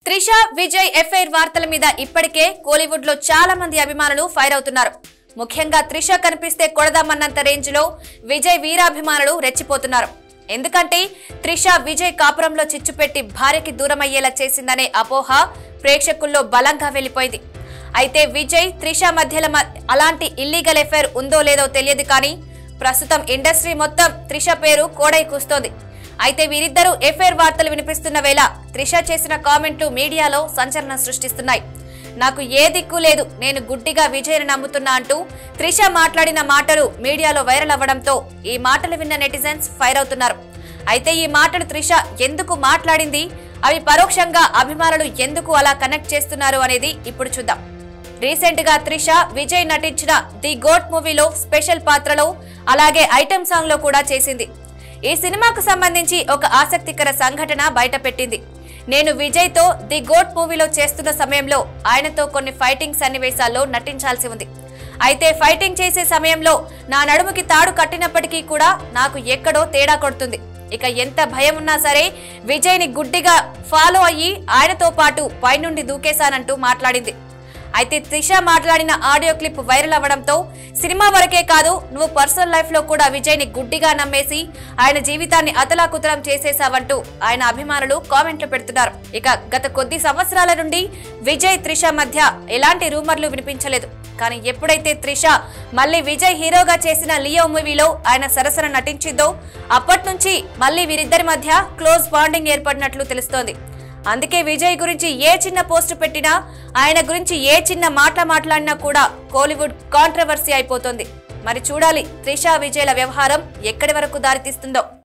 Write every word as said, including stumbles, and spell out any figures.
Trisha Vijay FIR వార్తల మీద ఇప్పటికే కోలీవుడ్ లో చాలా మంది అభిమానులు ఫైర్ అవుతున్నారు. ముఖ్యంగా త్రిష కనిపిస్తే కొడదామన్నంత రేంజ్ లో విజయ్ వీరాభిమానులు రెచ్చిపోతున్నారు. ఎందుకంటే త్రిష విజయ్ కాపురంలో చిచ్చుపెట్టి భార్యకి దూరమయ్యేలా చేసిందనే అపోహ ప్రేక్షకుల్లో బలంగా వెళ్లిపోయింది. అయితే విజయ్ త్రిష మధ్యలో అలాంటి ఇల్లీగల్ ఎఫైర్ ఉందో లేదో తెలియదు కానీ ప్రస్తుతం ఇండస్ట్రీ మొత్తం త్రిష పేరు కోడై కూస్తోంది. అయితే వీరిద్దరూ ఎఫైర్ వార్తలు వినిపిస్తున్న వేళ త్రిష చేసిన కామెంట్లు మీడియాలో సంచలనం సృష్టిస్తున్నాయి. నాకు ఏ దిక్కు లేదు, నేను గుడ్డిగా విజయ్ని నమ్ముతున్నా అంటూ త్రిష మాట్లాడిన మాటలు మీడియాలో వైరల్ అవ్వడంతో ఈ మాటలు విన్న నెటిజన్స్ ఫైర్ అవుతున్నారు. అయితే ఈ మాటలు త్రిష ఎందుకు మాట్లాడింది, అవి పరోక్షంగా అభిమానులు ఎందుకు అలా కనెక్ట్ చేస్తున్నారు అనేది ఇప్పుడు చూద్దాం. రీసెంట్ గా త్రిష విజయ్ నటించిన ది గోట్ మూవీలో స్పెషల్ పాత్రలో అలాగే ఐటెం సాంగ్ లో కూడా చేసింది. ఈ సినిమాకు సంబంధించి ఒక ఆసక్తికర సంఘటన బయటపెట్టింది. నేను విజయ్ తో ది గోట్ మూవీలో చేస్తున్న సమయంలో ఆయనతో కొన్ని ఫైటింగ్ సన్నివేశాల్లో నటించాల్సి ఉంది. అయితే ఫైటింగ్ చేసే సమయంలో నా నడుముకి తాడు కట్టినప్పటికీ కూడా నాకు ఎక్కడో తేడా కొడుతుంది. ఇక ఎంత భయం ఉన్నా సరే విజయ్ ని గుడ్డిగా ఫాలో అయ్యి ఆయనతో పాటు పైనుండి దూకేశానంటూ మాట్లాడింది. అయితే త్రిష మాట్లాడిన ఆడియో క్లిప్ వైరల్ అవ్వడంతో సినిమా వరకే కాదు, నువ్వు పర్సనల్ లైఫ్ లో కూడా విజయ్ ని గుడ్డిగా నమ్మేసి ఆయన జీవితాన్ని అతలాకుతలం చేసేసావంటూ ఆయన అభిమానులు కామెంట్లు పెడుతున్నారు. ఇక గత కొద్ది సంవత్సరాల నుండి విజయ్ త్రిష మధ్య ఎలాంటి రూమర్లు వినిపించలేదు. కానీ ఎప్పుడైతే త్రిష మళ్లీ విజయ్ హీరోగా చేసిన లియో మూవీలో ఆయన సరసన నటించిందో అప్పటి నుంచి మళ్లీ వీరిద్దరి మధ్య క్లోజ్ బాండింగ్ ఏర్పడినట్లు తెలుస్తోంది. అందుకే విజయ్ గురించి ఏ చిన్న పోస్ట్ పెట్టినా, ఆయన గురించి ఏ చిన్న మాట మాట్లాడినా కూడా కోలీవుడ్ కాంట్రవర్సీ అయిపోతుంది. మరి చూడాలి త్రిష విజయ్ల వ్యవహారం ఎక్కడి వరకు దారితీస్తుందో.